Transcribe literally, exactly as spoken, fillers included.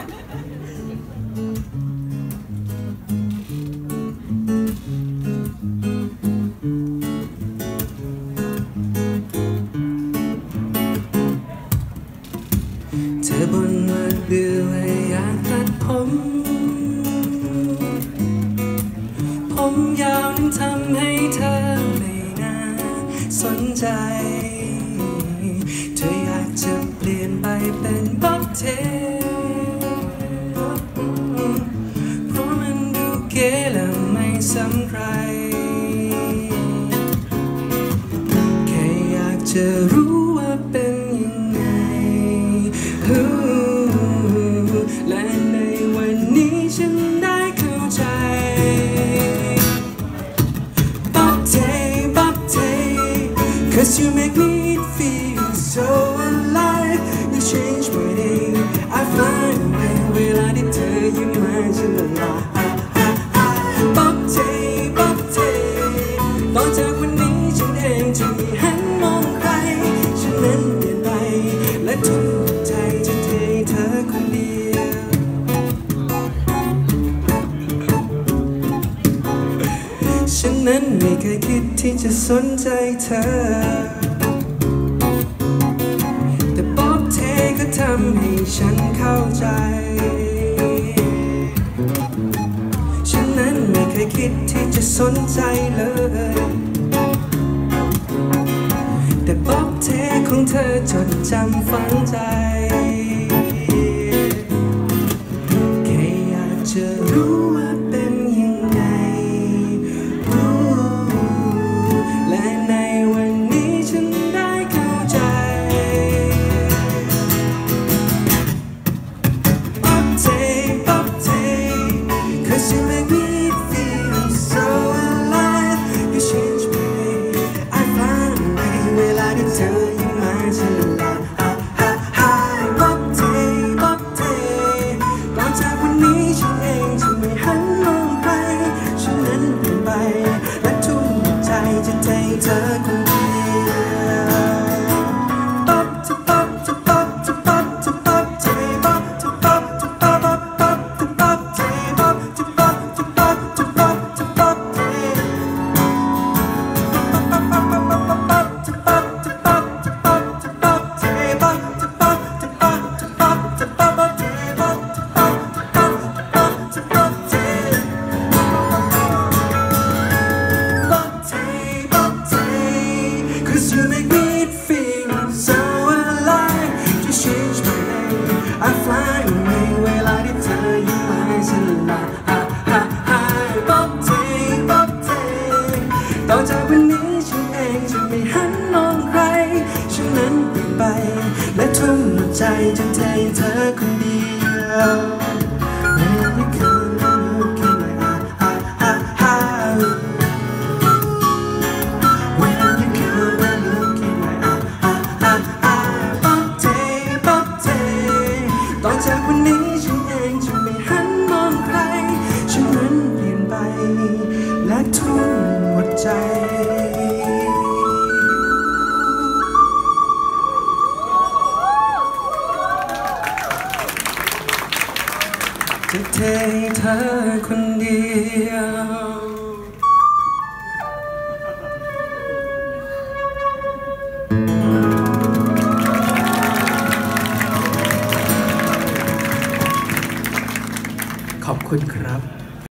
เธอบ่นว่าเบื่อและอยากตัดผมผมยาวนั้นทำให้เธอไม่น่าสนใจเธออยากจะเปลี่ยนไปเป็นบ๊อบเทเพราะมันดูเก๋และไม่ซ้ำใครแค่อยากจะรู้ว่าเป็นยังไงและในวันนี้ฉันได้เข้าใจ Bob Tay Bob Tay Cause you make me feel so alive You change my day I fly away เวลาที่เธอยิ้มมาฉันละลาย Bob Tay Bob Tay ต่อจากวันนี้ฉันเองจะไม่หันมองใครฉันนั้นเปลี่ยนไปและทุกใจจะเทเธอคนเดียวฉันนั้นไม่เคยคิดที่จะสนใจเธอแต่บ๊อบเทก็ทำให้ฉันเข้าใจฉันนั้นไม่เคยคิดที่จะสนใจเลยแต่บ๊อบเทของเธอจดจำฝังใจแค่อยากจะรู้ว่าเป็นยังไงและในวันนี้ฉันได้เข้าใจ Bob Tay Bob Tay Cause you make me feel so alive You change my day I find a way เวลาที่เธอยิ้มมาฉันละลาย Bob Tay Bob Tay หลังจากวันนี้ฉันเองจะไม่หันมองใครฉันนั้นเปลี่ยนไปและทุ่มใจจะเทเธอคนเดียว Bob to Bob to Bob to Bob to Bob Tay Bob to Bob to Bob Bob to Bob Tay Bob to Bob to Bob to Bob to Bob Tay Bob to Bob to Bob to Bob to Bob Tay Bob to Bob to Bob to Bob to Bob Tay Bob to Bob to Bob to Bob Tay Bob Tay Bob Tay Cause you make me feel so alive You change my name I fly away เวลาที่เธอยิ้มมาฉันละลาย Bob Tay Bob Tay ต่อจากวันนี้ฉันเองจะไม่หันมองใครฉันนั้นเปลี่ยนไปและทุ่มหัวใจจะเทเธอคนเดียว When you come and look in my eyes When you come and look in my eyes Bob Tay Bob Tay ต่อจากวันนี้ฉันเองจะไม่หันมองใครฉันนั้นเปลี่ยนไปและทุ่มหัวใจจะเทเธอคนเดียวขอบคุณครับ